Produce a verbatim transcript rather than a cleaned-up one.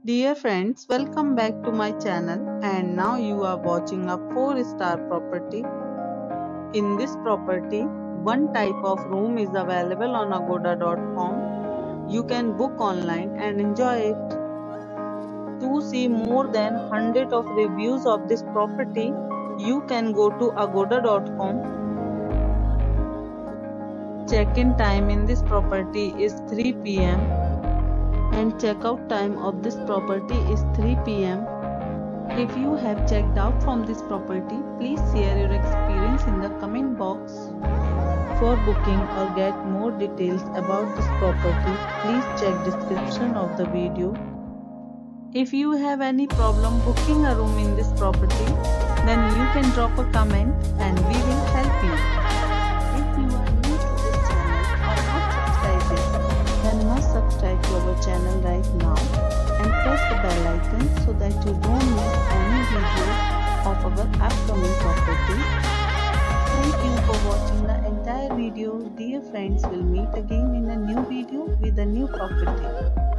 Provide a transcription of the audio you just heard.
Dear friends, welcome back to my channel, and now you are watching a four star property. In this property, one type of room is available on agoda dot com. You can book online and enjoy it. To see more than one hundred of reviews of this property, you can go to agoda dot com. Check-in time in this property is three p m and checkout time of this property is three p m If you have checked out from this property, please share your experience in the comment box. For booking or get more details about this property, please check description of the video. If you have any problem booking a room in this property, then you can drop a comment and we will help you. If you are new to this channel or not subscribed yet, then must subscribe to our channel right now and press the bell icon so that you don't miss any video of our upcoming property. Thank you for watching the entire video. Dear friends, we'll meet again in a new video with a new property.